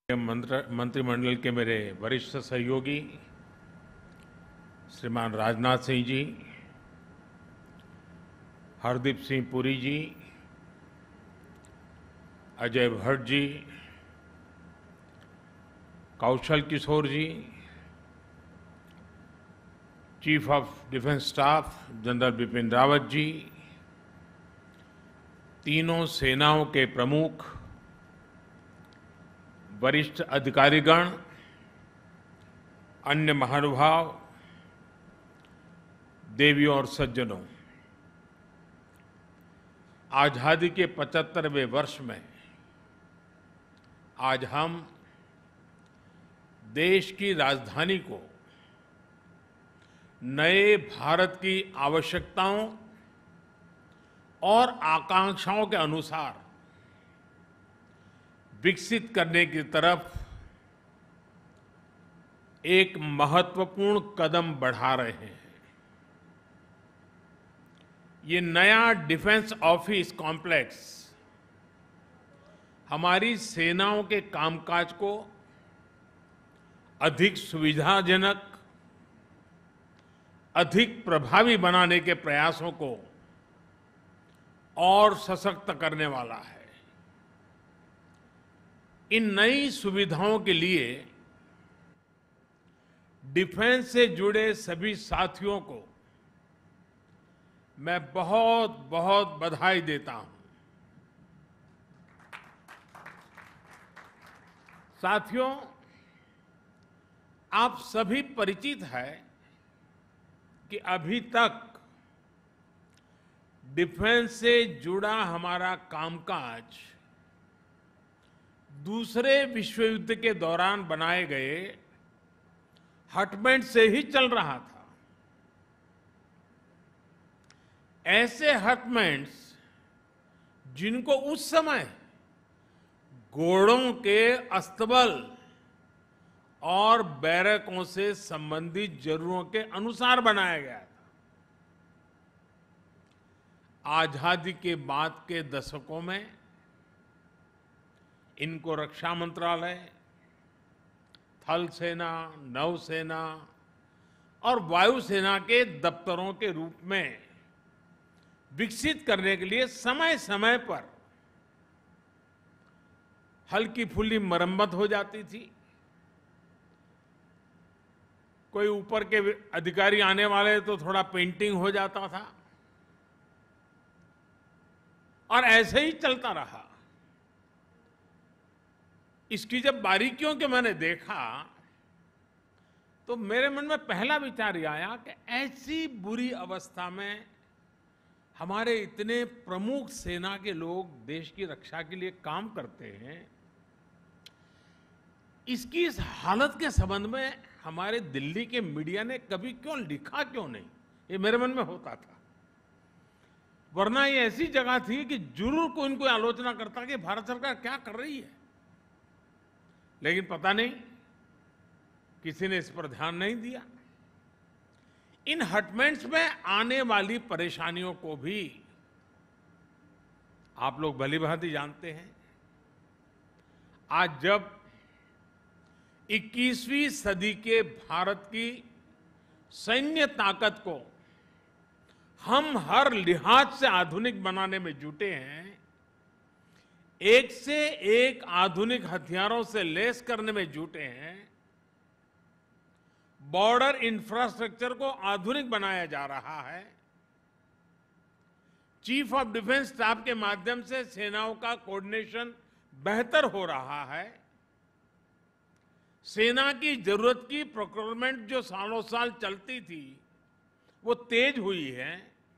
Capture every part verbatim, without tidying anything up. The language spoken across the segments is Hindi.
मंत्रिमंडल के मेरे वरिष्ठ सहयोगी श्रीमान Rajnath Singh ji, Hardeep Singh Puri ji, Ajay Bhatt ji, Kaushal Kishore ji, chief of defence staff general Bipin Rawat ji, तीनों सेनाओं के प्रमुख, वरिष्ठ अधिकारीगण, अन्य महानुभाव, देवियों और सज्जनों, आजादी के पचहत्तरवें वर्ष में आज हम देश की राजधानी को नए भारत की आवश्यकताओं और आकांक्षाओं के अनुसार विकसित करने की तरफ एक महत्वपूर्ण कदम बढ़ा रहे हैं। ये नया डिफेंस ऑफिस कॉम्प्लेक्स हमारी सेनाओं के कामकाज को अधिक सुविधाजनक, अधिक प्रभावी बनाने के प्रयासों को और सशक्त करने वाला है। इन नई सुविधाओं के लिए डिफेंस से जुड़े सभी साथियों को मैं बहुत बहुत बधाई देता हूं। साथियों, आप सभी परिचित हैं कि अभी तक डिफेंस से जुड़ा हमारा कामकाज दूसरे विश्व युद्ध के दौरान बनाए गए हटबैंड से ही चल रहा था। ऐसे हटबैंड्स जिनको उस समय घोड़ों के अस्तबल और बैरकों से संबंधित जरूरतों के अनुसार बनाया गया था। आजादी के बाद के दशकों में इनको रक्षा मंत्रालय, थल सेना, नौसेना और वायुसेना के दफ्तरों के रूप में विकसित करने के लिए समय समय पर हल्की फुल्की मरम्मत हो जाती थी। कोई ऊपर के अधिकारी आने वाले तो थोड़ा पेंटिंग हो जाता था और ऐसे ही चलता रहा। इसकी जब बारीकियों के मैंने देखा तो मेरे मन में पहला विचार यह आया कि ऐसी बुरी अवस्था में हमारे इतने प्रमुख सेना के लोग देश की रक्षा के लिए काम करते हैं, इसकी इस हालत के संबंध में हमारे दिल्ली के मीडिया ने कभी क्यों लिखा क्यों नहीं, ये मेरे मन में होता था। वरना ये ऐसी जगह थी कि जरूर कोई इनको आलोचना करता कि भारत सरकार क्या कर रही है, लेकिन पता नहीं किसी ने इस पर ध्यान नहीं दिया। इन हटबैंड्स में आने वाली परेशानियों को भी आप लोग भली भांति जानते हैं। आज जब इक्कीसवीं सदी के भारत की सैन्य ताकत को हम हर लिहाज से आधुनिक बनाने में जुटे हैं, एक से एक आधुनिक हथियारों से लैस करने में जुटे हैं, बॉर्डर इंफ्रास्ट्रक्चर को आधुनिक बनाया जा रहा है, चीफ ऑफ डिफेंस स्टाफ के माध्यम से सेनाओं का कोऑर्डिनेशन बेहतर हो रहा है, सेना की जरूरत की प्रोक्योरमेंट जो सालों साल चलती थी वो तेज हुई है,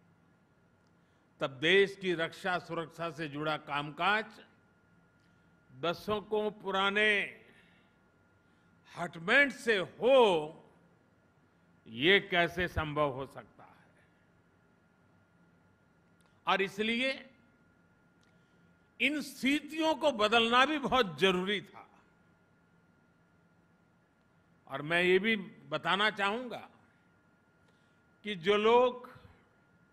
तब देश की रक्षा सुरक्षा से जुड़ा कामकाज दशकों पुराने हटबैंड से हो, ये कैसे संभव हो सकता है। और इसलिए इन स्थितियों को बदलना भी बहुत जरूरी था। और मैं ये भी बताना चाहूंगा कि जो लोग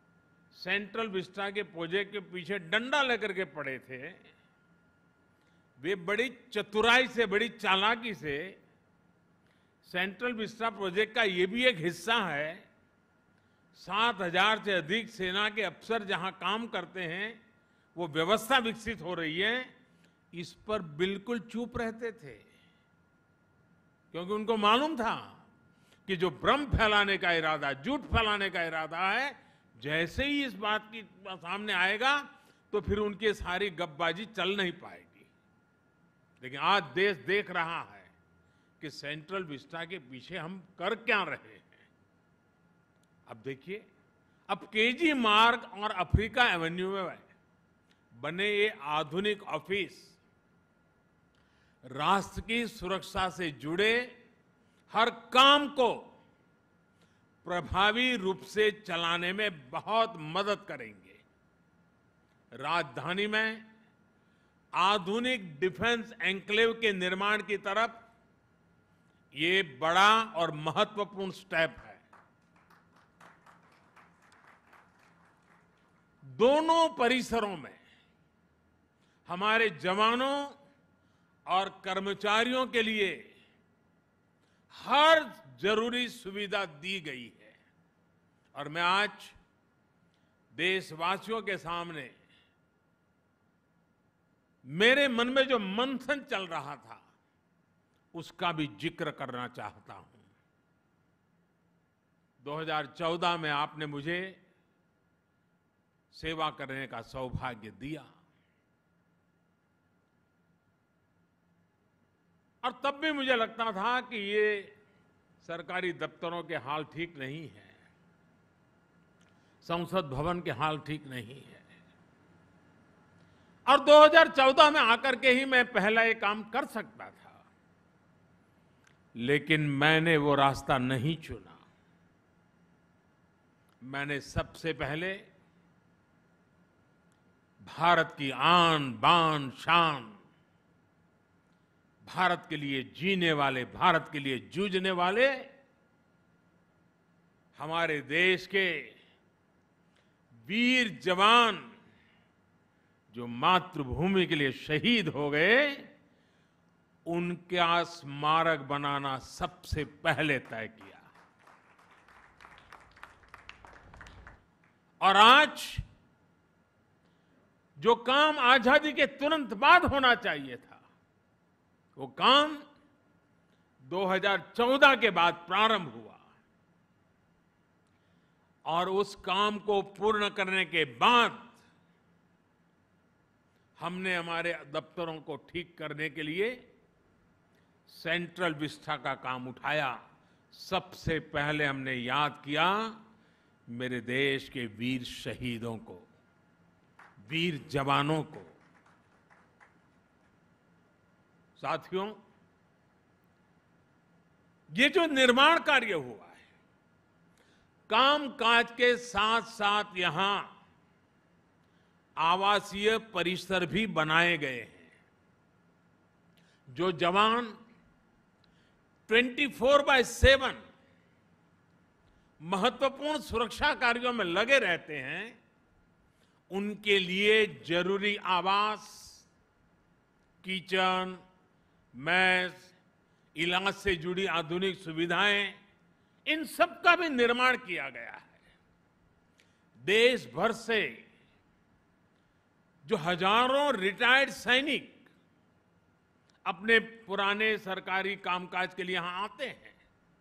सेंट्रल विस्टा के प्रोजेक्ट के पीछे डंडा लेकर के पड़े थे, वे बड़ी चतुराई से, बड़ी चालाकी से सेंट्रल विस्टा प्रोजेक्ट का ये भी एक हिस्सा है। सात हजार से अधिक सेना के अफसर जहां काम करते हैं, वो व्यवस्था विकसित हो रही है, इस पर बिल्कुल चुप रहते थे, क्योंकि उनको मालूम था कि जो भ्रम फैलाने का इरादा, झूठ फैलाने का इरादा है, जैसे ही इस बात की सामने आएगा तो फिर उनकी सारी गपबाजी चल नहीं पाएगी। लेकिन आज देश देख रहा है कि सेंट्रल विस्टा के पीछे हम कर क्या रहे हैं। अब देखिए, अब केजी मार्ग और अफ्रीका एवेन्यू में बने ये आधुनिक ऑफिस राष्ट्र की सुरक्षा से जुड़े हर काम को प्रभावी रूप से चलाने में बहुत मदद करेंगे। राजधानी में आधुनिक डिफेंस एन्क्लेव के निर्माण की तरफ ये बड़ा और महत्वपूर्ण स्टेप है। दोनों परिसरों में हमारे जवानों और कर्मचारियों के लिए हर जरूरी सुविधा दी गई है। और मैं आज देशवासियों के सामने मेरे मन में जो मंथन चल रहा था, उसका भी जिक्र करना चाहता हूं। दो हज़ार चौदह में आपने मुझे सेवा करने का सौभाग्य दिया, और तब भी मुझे लगता था कि ये सरकारी दफ्तरों के हाल ठीक नहीं है, संसद भवन के हाल ठीक नहीं है। और दो हज़ार चौदह में आकर के ही मैं पहला ये काम कर सकता था, लेकिन मैंने वो रास्ता नहीं चुना। मैंने सबसे पहले भारत की आन बान शान, भारत के लिए जीने वाले, भारत के लिए जूझने वाले हमारे देश के वीर जवान जो मातृभूमि के लिए शहीद हो गए, उनका स्मारक बनाना सबसे पहले तय किया। और आज जो काम आजादी के तुरंत बाद होना चाहिए था, वो काम दो हज़ार चौदह के बाद प्रारंभ हुआ। और उस काम को पूर्ण करने के बाद हमने हमारे दफ्तरों को ठीक करने के लिए सेंट्रल विस्टा का काम उठाया। सबसे पहले हमने याद किया मेरे देश के वीर शहीदों को, वीर जवानों को। साथियों, ये जो निर्माण कार्य हुआ है, कामकाज के साथ साथ यहां आवासीय परिसर भी बनाए गए हैं। जो जवान चौबीस बाय सात महत्वपूर्ण सुरक्षा कार्यों में लगे रहते हैं, उनके लिए जरूरी आवास, किचन, मेस, इलाज से जुड़ी आधुनिक सुविधाएं, इन सब का भी निर्माण किया गया है। देश भर से जो हजारों रिटायर्ड सैनिक अपने पुराने सरकारी कामकाज के लिए यहां आते हैं,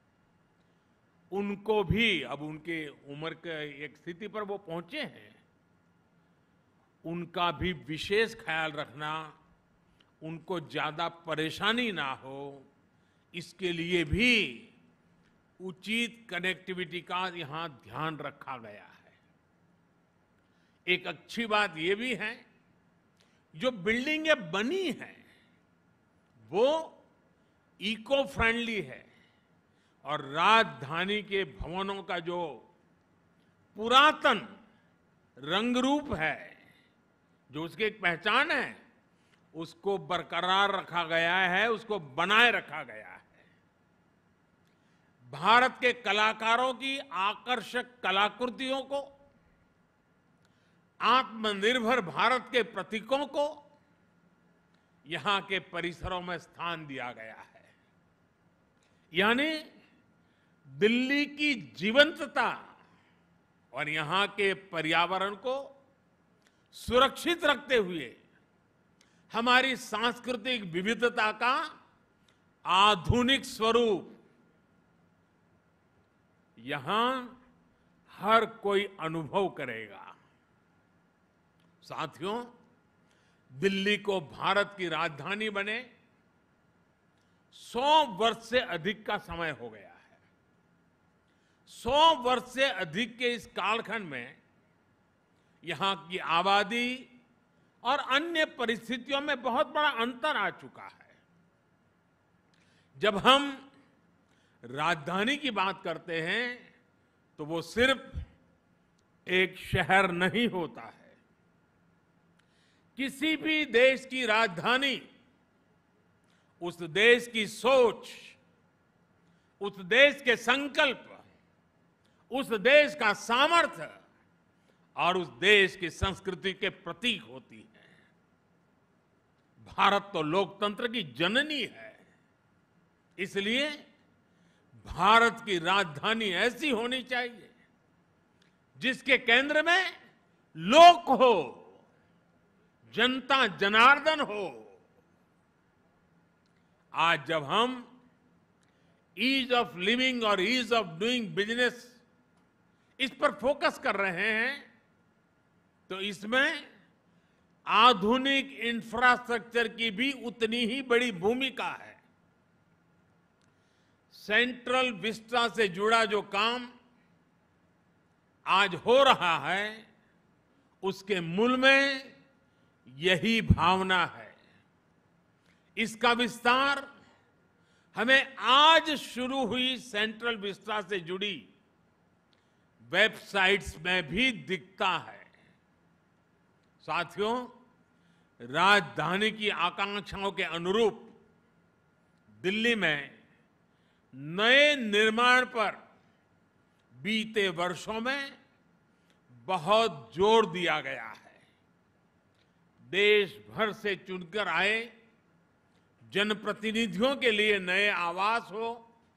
उनको भी अब उनके उम्र के एक स्थिति पर वो पहुंचे हैं, उनका भी विशेष ख्याल रखना, उनको ज्यादा परेशानी ना हो, इसके लिए भी उचित कनेक्टिविटी का यहां ध्यान रखा गया है। एक अच्छी बात यह भी है, जो बिल्डिंगें बनी हैं वो इको फ्रेंडली है, और राजधानी के भवनों का जो पुरातन रंग रूप है, जो उसकी एक पहचान है, उसको बरकरार रखा गया है, उसको बनाए रखा गया है। भारत के कलाकारों की आकर्षक कलाकृतियों को, आत्मनिर्भर भारत के प्रतीकों को यहां के परिसरों में स्थान दिया गया है। यानी दिल्ली की जीवंतता और यहां के पर्यावरण को सुरक्षित रखते हुए हमारी सांस्कृतिक विविधता का आधुनिक स्वरूप यहां हर कोई अनुभव करेगा। साथियों, दिल्ली को भारत की राजधानी बने सौ वर्ष से अधिक का समय हो गया है। सौ वर्ष से अधिक के इस कालखंड में यहां की आबादी और अन्य परिस्थितियों में बहुत बड़ा अंतर आ चुका है। जब हम राजधानी की बात करते हैं तो वो सिर्फ एक शहर नहीं होता है। किसी भी देश की राजधानी उस देश की सोच, उस देश के संकल्प, उस देश का सामर्थ्य और उस देश की संस्कृति के प्रतीक होती है। भारत तो लोकतंत्र की जननी है, इसलिए भारत की राजधानी ऐसी होनी चाहिए जिसके केंद्र में लोक हो, जनता जनार्दन हो। आज जब हम ईज ऑफ लिविंग और ईज ऑफ डूइंग बिजनेस इस पर फोकस कर रहे हैं तो इसमें आधुनिक इंफ्रास्ट्रक्चर की भी उतनी ही बड़ी भूमिका है। सेंट्रल विस्टा से जुड़ा जो काम आज हो रहा है उसके मूल में यही भावना है। इसका विस्तार हमें आज शुरू हुई सेंट्रल विस्टा से जुड़ी वेबसाइट्स में भी दिखता है। साथियों, राजधानी की आकांक्षाओं के अनुरूप दिल्ली में नए निर्माण पर बीते वर्षों में बहुत जोर दिया गया है। देश भर से चुनकर आए जनप्रतिनिधियों के लिए नए आवास हो,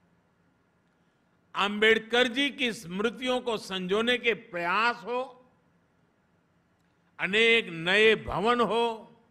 अंबेडकर जी की स्मृतियों को संजोने के प्रयास हो, अनेक नए भवन हो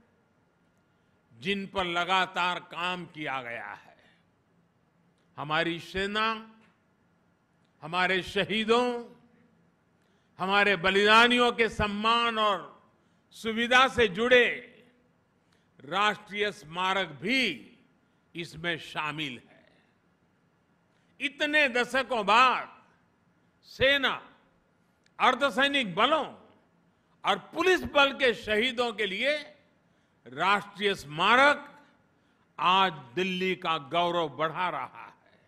जिन पर लगातार काम किया गया है। हमारी सेना, हमारे शहीदों, हमारे बलिदानियों के सम्मान और सुविधा से जुड़े राष्ट्रीय स्मारक भी इसमें शामिल है। इतने दशकों बाद सेना, अर्धसैनिक बलों और पुलिस बल के शहीदों के लिए राष्ट्रीय स्मारक आज दिल्ली का गौरव बढ़ा रहा है।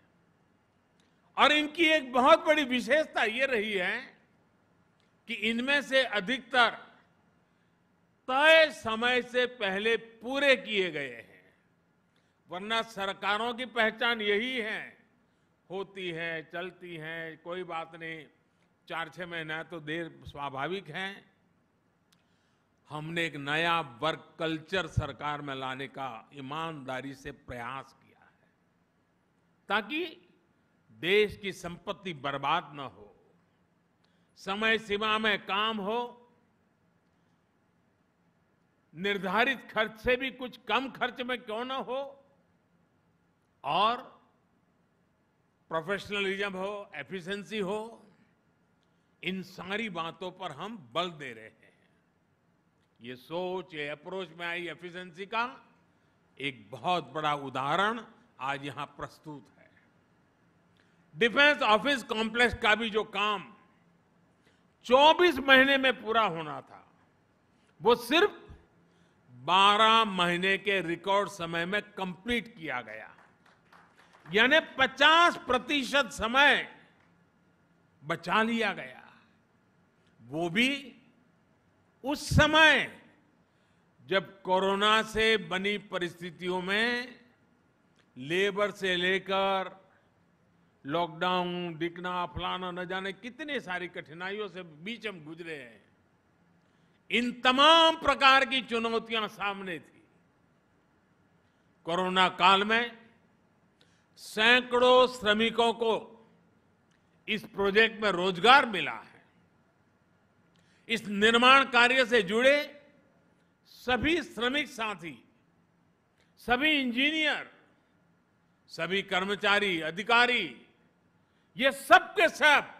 और इनकी एक बहुत बड़ी विशेषता ये रही है कि इनमें से अधिकतर तय समय से पहले पूरे किए गए हैं। वरना सरकारों की पहचान यही है, होती है, चलती है, कोई बात नहीं, चार छह महीना तो देर स्वाभाविक है। हमने एक नया वर्क कल्चर सरकार में लाने का ईमानदारी से प्रयास किया है ताकि देश की संपत्ति बर्बाद न हो, समय सीमा में काम हो, निर्धारित खर्च से भी कुछ कम खर्च में क्यों न हो, और प्रोफेशनलिज्म हो, एफिशिएंसी हो, इन सारी बातों पर हम बल दे रहे हैं। ये सोच, ये अप्रोच में आई एफिशिएंसी का एक बहुत बड़ा उदाहरण आज यहां प्रस्तुत है। डिफेंस ऑफिस कॉम्प्लेक्स का भी जो काम चौबीस महीने में पूरा होना था, वो सिर्फ बारह महीने के रिकॉर्ड समय में कंप्लीट किया गया। यानी पचास प्रतिशत समय बचा लिया गया। वो भी उस समय जब कोरोना से बनी परिस्थितियों में लेबर से लेकर लॉकडाउन, दिखना, फलाना, न जाने कितनी सारी कठिनाइयों से बीच हम गुजरे हैं। इन तमाम प्रकार की चुनौतियां सामने थी, कोरोना काल में सैकड़ों श्रमिकों को इस प्रोजेक्ट में रोजगार मिला है। इस निर्माण कार्य से जुड़े सभी श्रमिक साथी, सभी इंजीनियर, सभी कर्मचारी, अधिकारी, ये सब के सब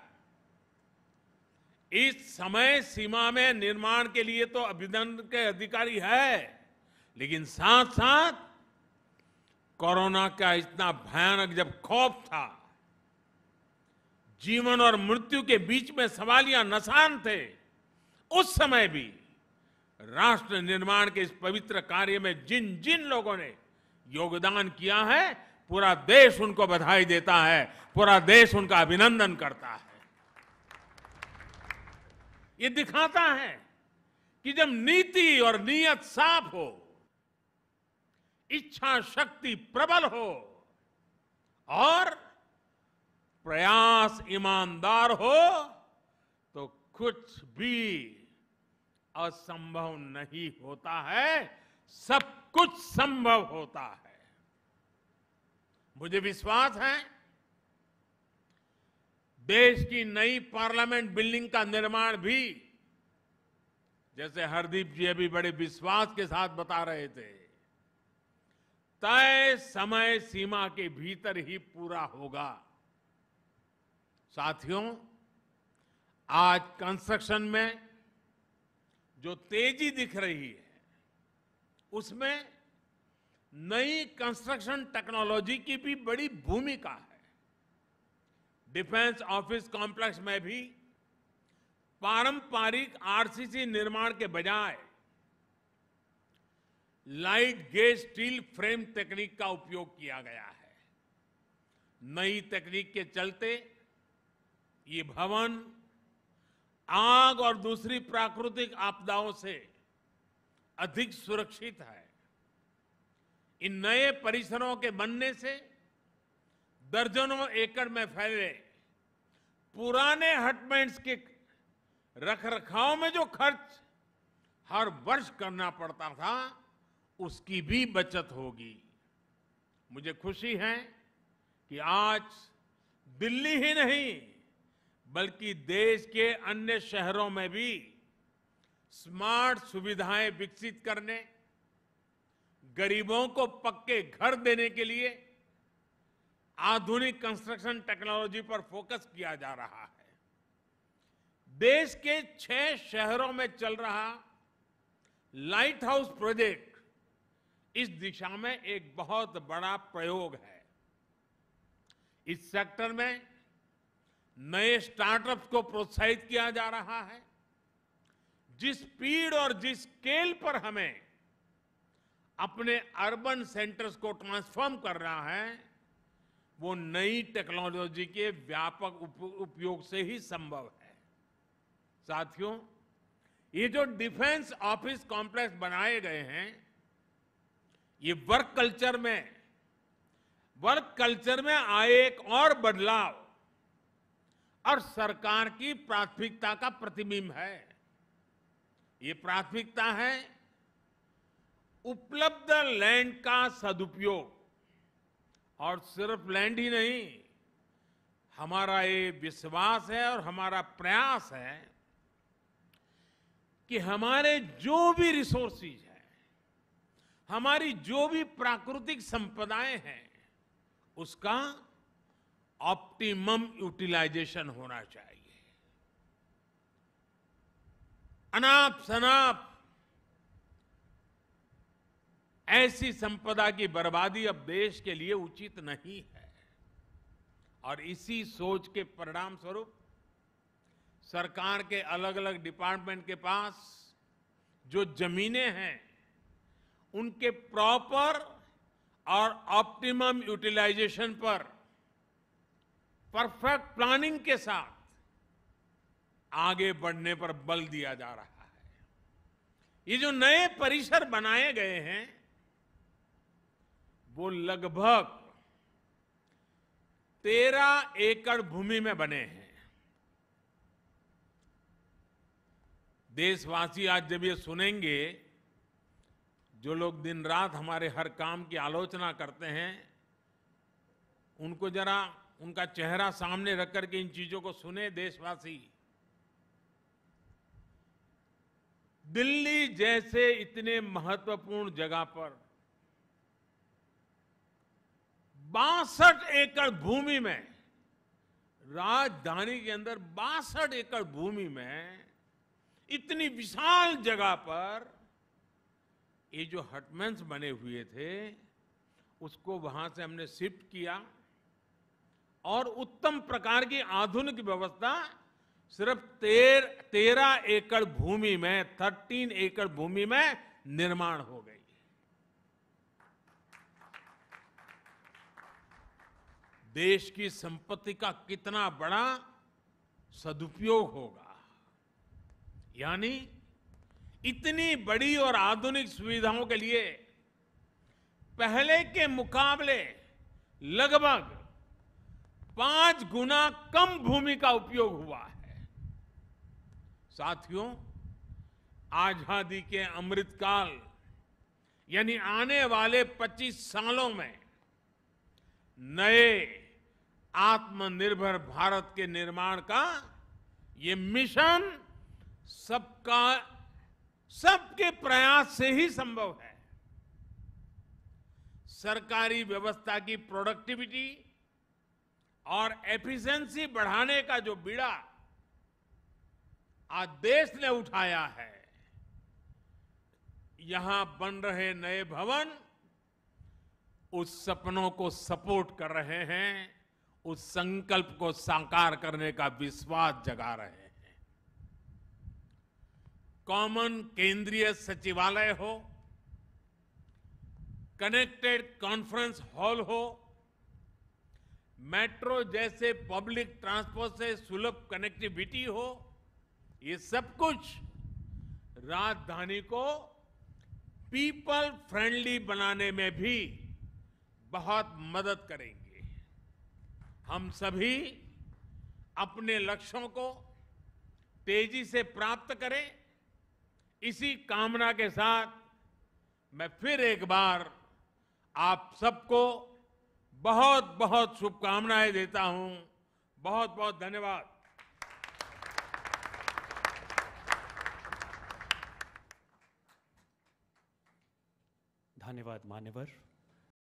इस समय सीमा में निर्माण के लिए तो अभिनंदन के अधिकारी है, लेकिन साथ साथ कोरोना का इतना भयानक जब खौफ था, जीवन और मृत्यु के बीच में सवालिया निशान थे, उस समय भी राष्ट्र निर्माण के इस पवित्र कार्य में जिन जिन लोगों ने योगदान किया है, पूरा देश उनको बधाई देता है, पूरा देश उनका अभिनंदन करता है। ये दिखाता है कि जब नीति और नीयत साफ हो, इच्छा शक्ति प्रबल हो और प्रयास ईमानदार हो, तो कुछ भी असंभव नहीं होता है, सब कुछ संभव होता है। मुझे विश्वास है देश की नई पार्लियामेंट बिल्डिंग का निर्माण भी, जैसे हरदीप जी अभी बड़े विश्वास के साथ बता रहे थे, तय समय सीमा के भीतर ही पूरा होगा। साथियों, आज कंस्ट्रक्शन में जो तेजी दिख रही है, उसमें नई कंस्ट्रक्शन टेक्नोलॉजी की भी बड़ी भूमिका है। डिफेंस ऑफिस कॉम्प्लेक्स में भी पारंपरिक आरसीसी निर्माण के बजाय लाइट गेज स्टील फ्रेम तकनीक का उपयोग किया गया है। नई तकनीक के चलते ये भवन आग और दूसरी प्राकृतिक आपदाओं से अधिक सुरक्षित है। इन नए परिसरों के बनने से दर्जनों एकड़ में फैले पुराने हटमेंट्स के रखरखाव में जो खर्च हर वर्ष करना पड़ता था, उसकी भी बचत होगी। मुझे खुशी है कि आज दिल्ली ही नहीं, बल्कि देश के अन्य शहरों में भी स्मार्ट सुविधाएं विकसित करने, गरीबों को पक्के घर देने के लिए आधुनिक कंस्ट्रक्शन टेक्नोलॉजी पर फोकस किया जा रहा है। देश के छह शहरों में चल रहा लाइट हाउस प्रोजेक्ट इस दिशा में एक बहुत बड़ा प्रयोग है। इस सेक्टर में नए स्टार्टअप्स को प्रोत्साहित किया जा रहा है। जिस स्पीड और जिस स्केल पर हमें अपने अर्बन सेंटर्स को ट्रांसफॉर्म कर रहा है, वो नई टेक्नोलॉजी के व्यापक उपयोग से ही संभव है। साथियों, ये जो डिफेंस ऑफिस कॉम्प्लेक्स बनाए गए हैं, ये वर्क कल्चर में वर्क कल्चर में आए एक और बदलाव और सरकार की प्राथमिकता का प्रतिबिंब है। ये प्राथमिकता है उपलब्ध लैंड का सदुपयोग, और सिर्फ लैंड ही नहीं, हमारा ये विश्वास है और हमारा प्रयास है कि हमारे जो भी रिसोर्सेज हैं, हमारी जो भी प्राकृतिक संपदाएं हैं, उसका ऑप्टिमम यूटिलाइजेशन होना चाहिए। अनाप शनाप ऐसी संपदा की बर्बादी अब देश के लिए उचित नहीं है, और इसी सोच के परिणाम स्वरूप सरकार के अलग अलग डिपार्टमेंट के पास जो जमीनें हैं, उनके प्रॉपर और ऑप्टिमम यूटिलाइजेशन पर परफेक्ट प्लानिंग के साथ आगे बढ़ने पर बल दिया जा रहा है। ये जो नए परिसर बनाए गए हैं, वो लगभग तेरह एकड़ भूमि में बने हैं। देशवासी आज जब ये सुनेंगे, जो लोग दिन रात हमारे हर काम की आलोचना करते हैं, उनको जरा उनका चेहरा सामने रख करके इन चीजों को सुने देशवासी। दिल्ली जैसे इतने महत्वपूर्ण जगह पर बासठ एकड़ भूमि में, राजधानी के अंदर बासठ एकड़ भूमि में इतनी विशाल जगह पर ये जो हटमेंस बने हुए थे, उसको वहां से हमने शिफ्ट किया और उत्तम प्रकार की आधुनिक व्यवस्था सिर्फ तेर, तेरह एकड़ भूमि में, थर्टीन एकड़ भूमि में निर्माण हो गई। देश की संपत्ति का कितना बड़ा सदुपयोग होगा। यानी इतनी बड़ी और आधुनिक सुविधाओं के लिए पहले के मुकाबले लगभग पांच गुना कम भूमि का उपयोग हुआ है। साथियों, आजादी के अमृतकाल यानी आने वाले पच्चीस सालों में नए आत्मनिर्भर भारत के निर्माण का ये मिशन सबका सबके प्रयास से ही संभव है। सरकारी व्यवस्था की प्रोडक्टिविटी और एफिशिएंसी बढ़ाने का जो बीड़ा आज देश ने उठाया है, यहां बन रहे नए भवन उस सपनों को सपोर्ट कर रहे हैं, उस संकल्प को साकार करने का विश्वास जगा रहे हैं। कॉमन केंद्रीय सचिवालय हो, कनेक्टेड कॉन्फ्रेंस हॉल हो, मेट्रो जैसे पब्लिक ट्रांसपोर्ट से सुलभ कनेक्टिविटी हो, ये सब कुछ राजधानी को पीपल फ्रेंडली बनाने में भी बहुत मदद करेंगे। हम सभी अपने लक्ष्यों को तेजी से प्राप्त करें, इसी कामना के साथ मैं फिर एक बार आप सबको बहुत बहुत शुभकामनाएं देता हूं। बहुत बहुत धन्यवाद। धन्यवाद मान्यवर।